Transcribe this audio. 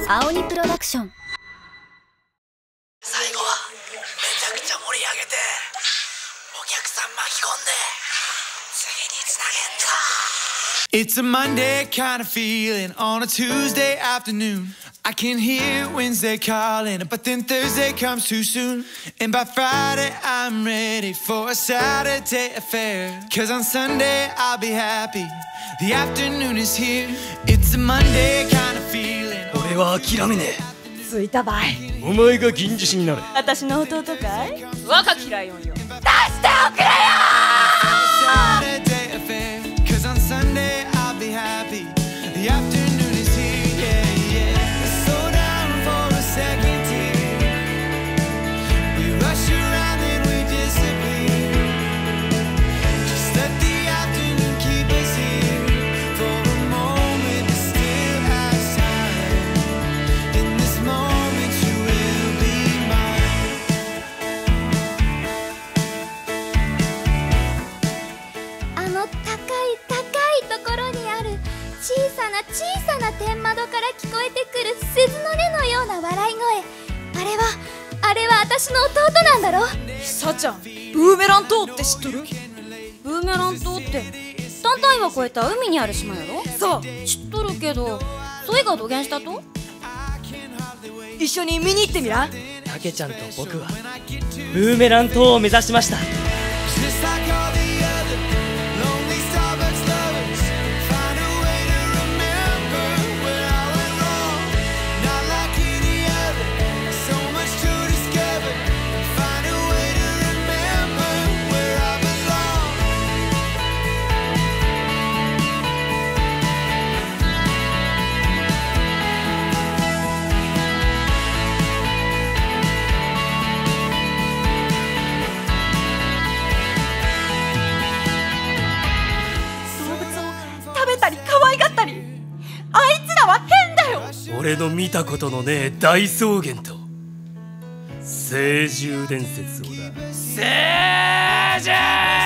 青鬼プロダクション。 最後はめちゃくちゃ盛り上げてお客さん巻き込んで次につなげんか。It's a Monday kind of feeling on a Tuesday afternoon. I can hear Wednesday calling, but then Thursday comes too soon. And by Friday I'm ready for a Saturday affair. Cause on Sunday I'll be happy, the afternoon is here. It's a Monday kind of feeling. 俺は諦めねえ。 ついたばい。 お前が銀獅子になれ。 私の弟かい？若きライオンよ。出しておくれよ小さな天窓から聞こえてくる鈴の音のような笑い声。あれは私の弟なんだろ。 さちゃん、ブーメラン島って知っとる？ ブーメラン島ってタンタン岩越えた海にある島やろ。 そう、 知っとるけど、そいがどげんしたと？ 一緒に見に行ってみらん？ たけちゃんと僕はブーメラン島を目指しました。 可愛がったり、あいつらは変だよ。 俺の見たことのねえ大草原と聖獣伝説をだ。聖獣